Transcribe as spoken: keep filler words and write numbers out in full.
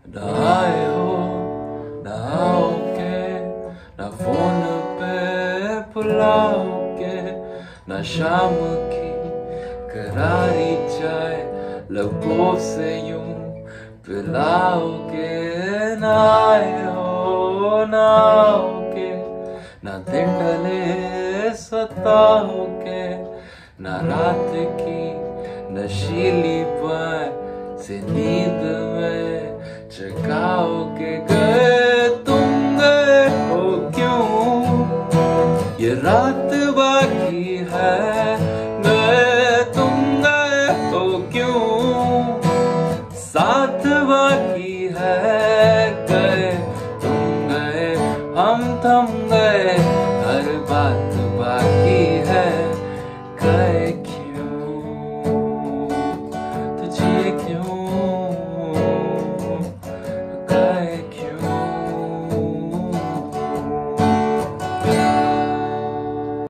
ना आए हो ना आओगे, ना फोन पे बुलाओगे, ना शाम की करारी चाय लबों से यूं पिलाओगे। ना आए हो ना आओगे, ना दिन ढले सताओगे, ना रात की नशीली बाएं से नींद में जगाओगे। गए तुम गए हो क्यों, ये रात बाकी है। गए तुम गए हो क्यों, साथ